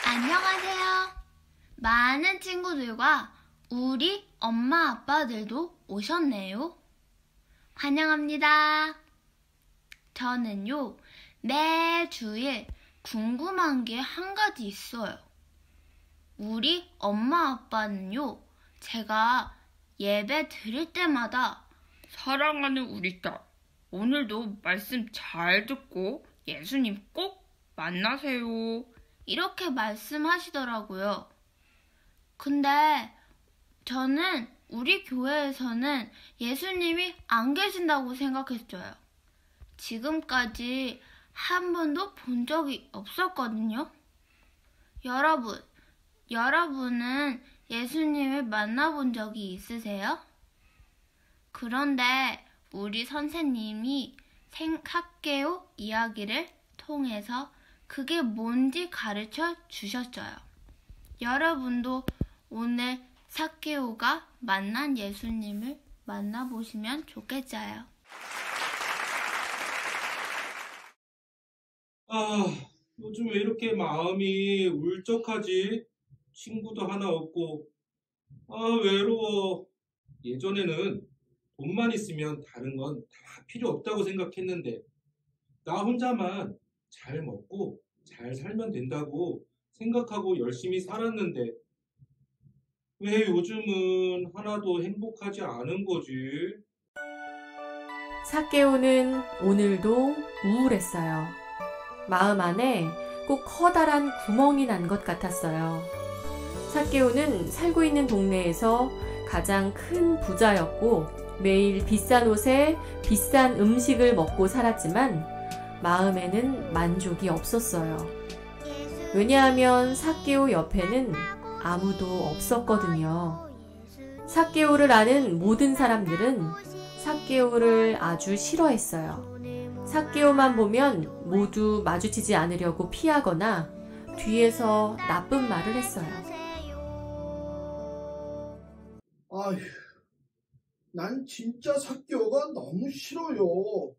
안녕하세요. 많은 친구들과 우리 엄마 아빠들도 오셨네요. 환영합니다. 저는요, 매주일 궁금한 게 한 가지 있어요. 우리 엄마 아빠는요, 제가 예배 드릴 때마다 사랑하는 우리 딸, 오늘도 말씀 잘 듣고 예수님 꼭 만나세요. 이렇게 말씀하시더라고요. 근데 저는 우리 교회에서는 예수님이 안 계신다고 생각했어요. 지금까지 한 번도 본 적이 없었거든요. 여러분은 예수님을 만나본 적이 있으세요? 그런데 우리 선생님이 삭개오 이야기를 통해서 그게 뭔지 가르쳐 주셨어요. 여러분도 오늘 삭개오가 만난 예수님을 만나보시면 좋겠어요. 요즘 왜 이렇게 마음이 울적하지? 친구도 하나 없고, 외로워. 예전에는 돈만 있으면 다른 건 다 필요 없다고 생각했는데, 나 혼자만 잘 먹고 잘 살면 된다고 생각하고 열심히 살았는데, 왜 요즘은 하나도 행복하지 않은 거지? 삭개오는 오늘도 우울했어요. 마음 안에 꼭 커다란 구멍이 난 것 같았어요. 삭개오는 살고 있는 동네에서 가장 큰 부자였고 매일 비싼 옷에 비싼 음식을 먹고 살았지만 마음에는 만족이 없었어요. 왜냐하면 삭개오 옆에는 아무도 없었거든요. 삭개오를 아는 모든 사람들은 삭개오를 아주 싫어했어요. 삭개오만 보면 모두 마주치지 않으려고 피하거나 뒤에서 나쁜 말을 했어요. 아휴, 난 진짜 삭개오가 너무 싫어요.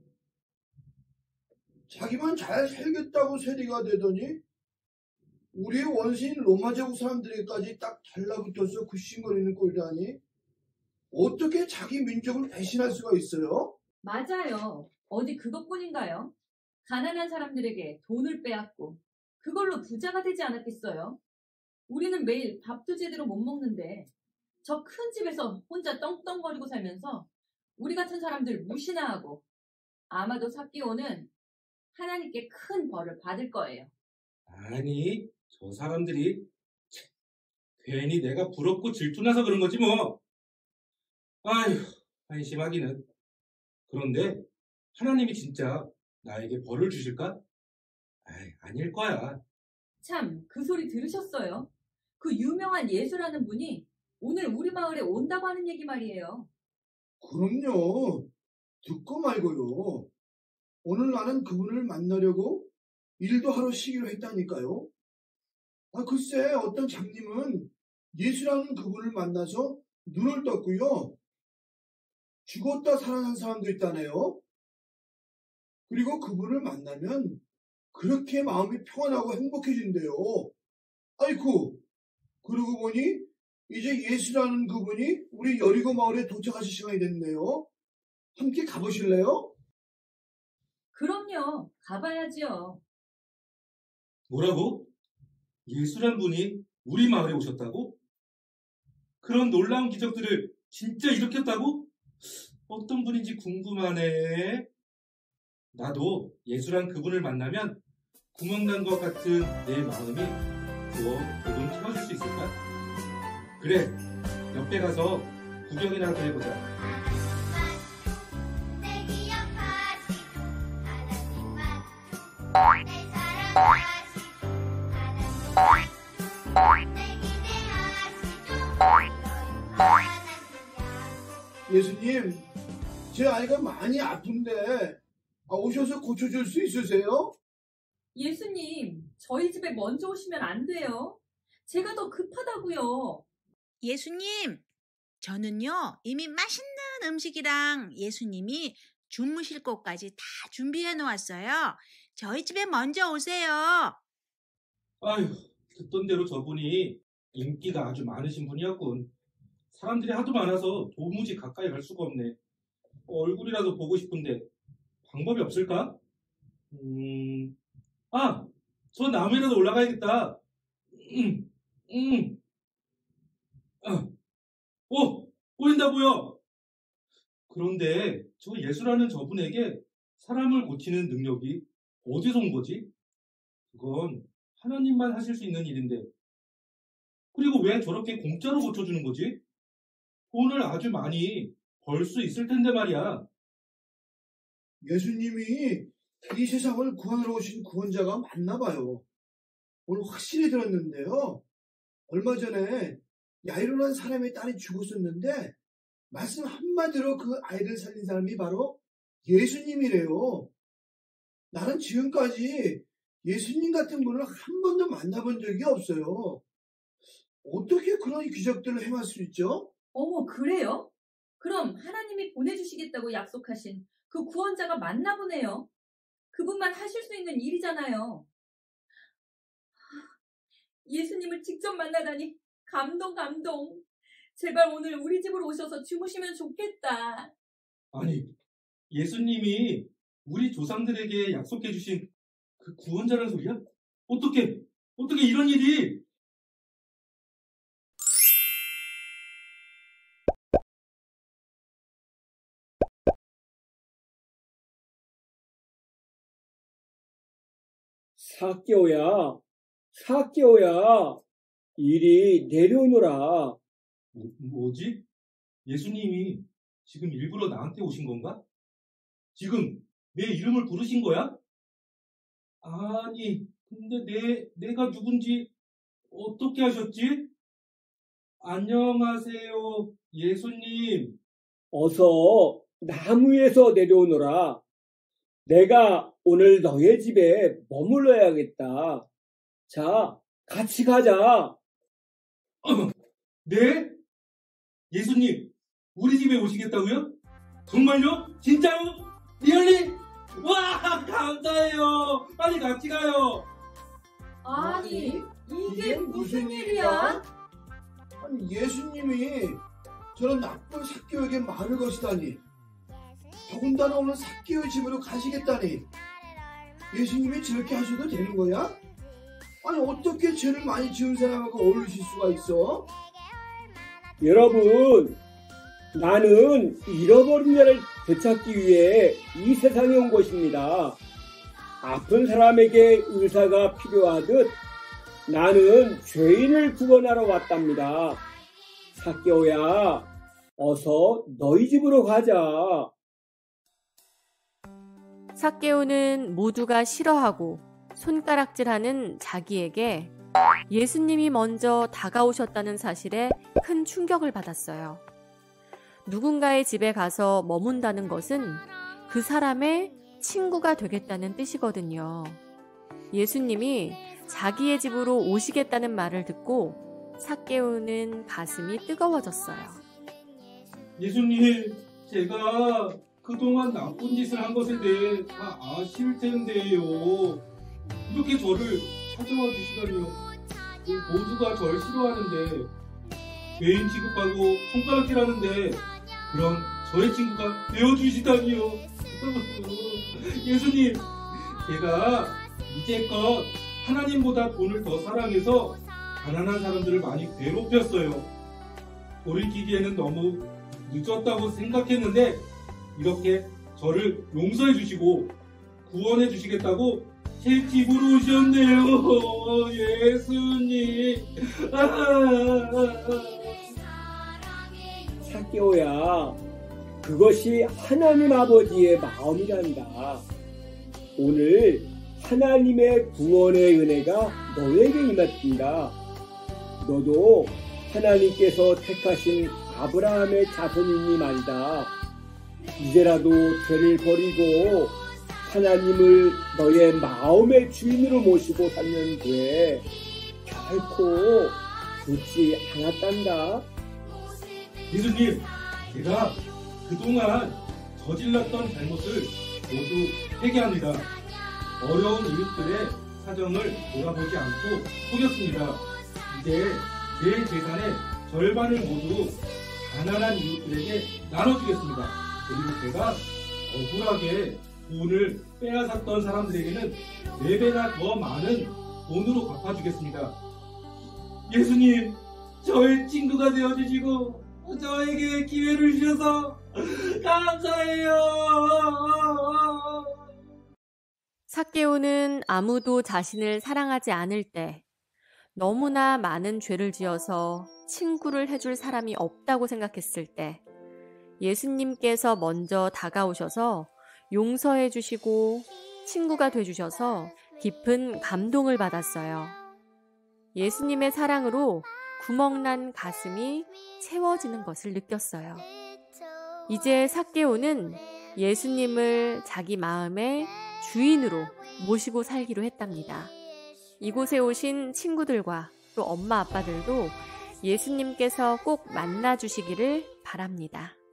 자기만 잘 살겠다고 세리가 되더니 우리의 원수인 로마 제국 사람들에게까지 딱 달라붙어서 굿신거리는 꼴이라니 어떻게 자기 민족을 배신할 수가 있어요? 맞아요. 어디 그것뿐인가요? 가난한 사람들에게 돈을 빼앗고 그걸로 부자가 되지 않았겠어요? 우리는 매일 밥도 제대로 못 먹는데 저 큰 집에서 혼자 떵떵거리고 살면서 우리 같은 사람들 무시나 하고 아마도 삭개오는 하나님께 큰 벌을 받을 거예요. 아니, 저 사람들이 참, 괜히 내가 부럽고 질투나서 그런 거지 뭐. 아휴, 한심하기는. 그런데 하나님이 진짜 나에게 벌을 주실까? 아닐 거야. 참, 그 소리 들으셨어요? 그 유명한 예수라는 분이 오늘 우리 마을에 온다고 하는 얘기 말이에요. 그럼요. 듣고 말고요. 오늘 나는 그분을 만나려고 일도 하러 쉬기로 했다니까요. 글쎄 어떤 장님은 예수라는 그분을 만나서 눈을 떴고요. 죽었다 살아난 사람도 있다네요. 그리고 그분을 만나면 그렇게 마음이 평안하고 행복해진대요. 아이쿠, 그러고 보니 이제 예수라는 그분이 우리 여리고 마을에 도착하실 시간이 됐네요. 함께 가보실래요? 그럼요. 가봐야지요. 뭐라고? 예수란 분이 우리 마을에 오셨다고? 그런 놀라운 기적들을 진짜 일으켰다고? 어떤 분인지 궁금하네. 나도 예수란 그분을 만나면 구멍난 것 같은 내 마음이 조금 채워줄 수 있을까? 그래, 옆에 가서 구경이라도 해보자. 예수님, 제 아이가 많이 아픈데 오셔서 고쳐줄 수 있으세요? 예수님, 저희 집에 먼저 오시면 안 돼요. 제가 더 급하다고요. 예수님, 저는요, 이미 맛있는 음식이랑 예수님이 주무실 곳까지 다 준비해 놓았어요. 저희 집에 먼저 오세요. 아휴, 듣던 대로 저분이 인기가 아주 많으신 분이었군. 사람들이 하도 많아서 도무지 가까이 갈 수가 없네. 얼굴이라도 보고 싶은데 방법이 없을까? 저 나무에라도 올라가야겠다. 보인다 보여. 그런데 저 예수라는 저분에게 사람을 고치는 능력이 어디서 온 거지? 그건 하나님만 하실 수 있는 일인데. 그리고 왜 저렇게 공짜로 고쳐주는 거지? 돈을 아주 많이 벌 수 있을 텐데 말이야. 예수님이 이 세상을 구원하러 오신 구원자가 맞나 봐요. 오늘 확실히 들었는데요. 얼마 전에 야이로라는 사람의 딸이 죽었었는데 말씀 한마디로 그 아이를 살린 사람이 바로 예수님이래요. 나는 지금까지 예수님 같은 분을 한 번도 만나본 적이 없어요. 어떻게 그런 기적들을 행할 수 있죠? 어머, 그래요? 그럼 하나님이 보내주시겠다고 약속하신 그 구원자가 맞나 보네요. 그분만 하실 수 있는 일이잖아요. 예수님을 직접 만나다니 감동. 제발 오늘 우리 집으로 오셔서 주무시면 좋겠다. 아니, 예수님이 우리 조상들에게 약속해 주신 그 구원자라는 소리야? 어떻게 이런 일이? 삭개오야, 이리 내려오너라. 뭐지? 예수님이 지금 일부러 나한테 오신 건가? 지금 내 이름을 부르신 거야? 아니, 근데 내가 누군지 어떻게 하셨지? 안녕하세요, 예수님. 어서 나무에서 내려오너라. 내가 오늘 너의 집에 머물러야겠다. 자, 같이 가자. 네? 예수님, 우리 집에 오시겠다고요? 정말요? 진짜요? 리얼리? 와, 감사해요. 빨리 같이 가요. 아니, 이게 무슨 일이야? 아니, 예수님이 저런 나쁜 삭개오에게 말을 거시다니. 더군다나 오늘 삭개오의 집으로 가시겠다니. 예수님이 저렇게 하셔도 되는 거야? 아니, 어떻게 죄를 많이 지은 사람하고 어울리실 수가 있어? 여러분, 나는 잃어버린 자를 되찾기 위해 이 세상에 온 것입니다. 아픈 사람에게 의사가 필요하듯 나는 죄인을 구원하러 왔답니다. 삭개오야, 어서 너희 집으로 가자. 삭개오는 모두가 싫어하고 손가락질하는 자기에게 예수님이 먼저 다가오셨다는 사실에 큰 충격을 받았어요. 누군가의 집에 가서 머문다는 것은 그 사람의 친구가 되겠다는 뜻이거든요. 예수님이 자기의 집으로 오시겠다는 말을 듣고 삭개오는 가슴이 뜨거워졌어요. 예수님, 제가 그동안 나쁜 짓을 한 것에 대해 다 아실 텐데요. 이렇게 저를 찾아와 주시다니요. 모두가 저를 싫어하는데, 죄인 취급하고 손가락질하는데 그런 저의 친구가 되어주시다니요. 예수님, 제가 이제껏 하나님보다 돈을 더 사랑해서 가난한 사람들을 많이 괴롭혔어요. 돌이키기에는 너무 늦었다고 생각했는데 이렇게 저를 용서해 주시고 구원해 주시겠다고 제 집으로 오셨네요. 예수님. 삭개오야, 그것이 하나님 아버지의 마음이란다. 오늘 하나님의 구원의 은혜가 너에게 임했습니다. 너도 하나님께서 택하신 아브라함의 자손이니 말이다. 이제라도 죄를 버리고 하나님을 너의 마음의 주인으로 모시고 살면 돼. 결코 죽지 않았단다. 예수님, 제가 그동안 저질렀던 잘못을 모두 회개합니다. 어려운 이웃들의 사정을 돌아보지 않고 속였습니다. 이제 제 재산의 절반을 모두 가난한 이웃들에게 나눠주겠습니다. 그리고 제가 억울하게 돈을 빼앗았던 사람들에게는 4배나 더 많은 돈으로 갚아주겠습니다. 예수님, 저의 친구가 되어주시고 저에게 기회를 주셔서 감사해요. 삭개오는 아무도 자신을 사랑하지 않을 때, 너무나 많은 죄를 지어서 친구를 해줄 사람이 없다고 생각했을 때, 예수님께서 먼저 다가오셔서 용서해 주시고 친구가 돼주셔서 깊은 감동을 받았어요. 예수님의 사랑으로 구멍난 가슴이 채워지는 것을 느꼈어요. 이제 삭개오는 예수님을 자기 마음의 주인으로 모시고 살기로 했답니다. 이곳에 오신 친구들과 또 엄마 아빠들도 예수님께서 꼭 만나주시기를 바랍니다.